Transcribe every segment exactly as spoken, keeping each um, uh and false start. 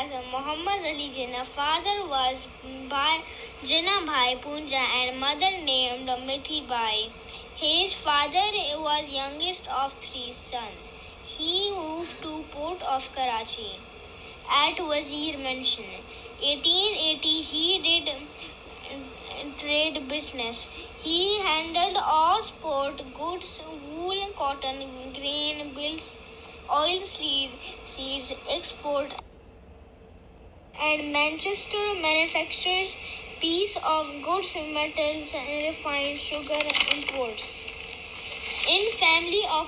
as Muhammad Ali Jinnah. Father was Bhai, Jinnah Bhai Punja and mother named Mithi Bai. His father was youngest of three sons. He moved to port of Karachi at Wazir Mansion. eighteen eighty he did trade business. He handled all sport goods, wool, cotton, grain, bills, oil seed, seeds, export, and Manchester manufactures piece of goods, metals, refined sugar imports. In family of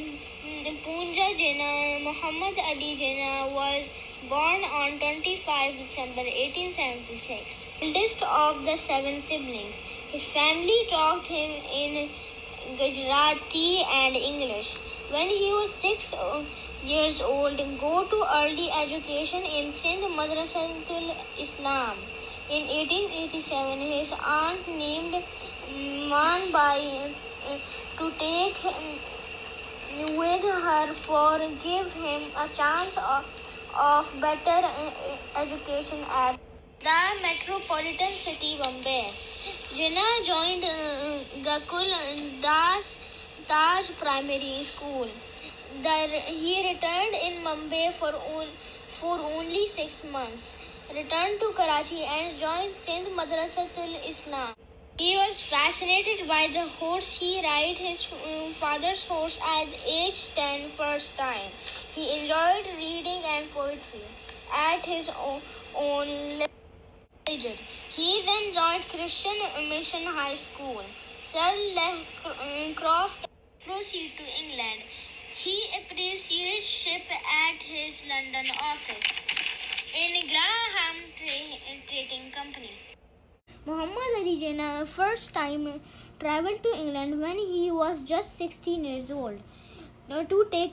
Punja Jinnah, Muhammad Ali Jinnah was born on twenty-fifth December eighteen seventy-six. Eldest of the seven siblings, his family taught him in Gujarati and English. When he was six years old, go to early education in Sindh Madrasatul Islam. In eighteen eighty-seven, his aunt named Man Bai to take him with her for give him a chance of, of better education at the metropolitan city Bombay. Jinnah joined uh, Gakul Das Taj Primary School. There, he returned in Bombay for, on, for only six months, returned to Karachi and joined Sindh Madrasatul Islam. He was fascinated by the horse. He ride his father's horse at age ten first time. He enjoyed reading and poetry at his own leisure. He then joined Christian Mission High School. Sir Croft proceeded to England. He apprenticeship at his London office in Graham Trading Company. Muhammad Ali Jinnah first time traveled to England when he was just sixteen years old to take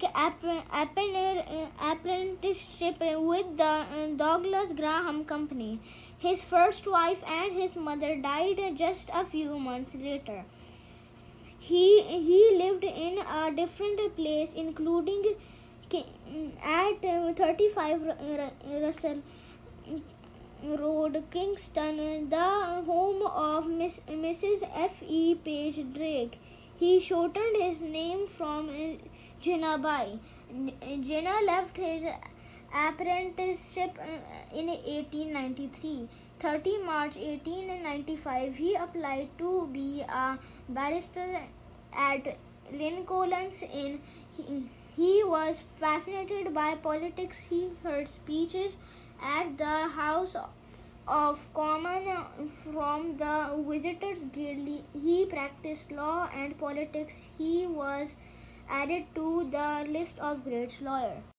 apprenticeship with the Douglas Graham Company. His first wife and his mother died just a few months later. He, he lived in a different place, including at thirty-five Russell Road, Kingston, the home of Miss, Missus F E Page Drake. He shortened his name from Jinnah Bai. Jinnah left his apprenticeship in eighteen ninety-three. thirtieth March eighteen ninety-five, he applied to be a barrister at Lincoln's Inn. He, he was fascinated by politics. He heard speeches at the House of Commons from the visitors guild. He practiced law and politics. He was added to the list of great lawyers.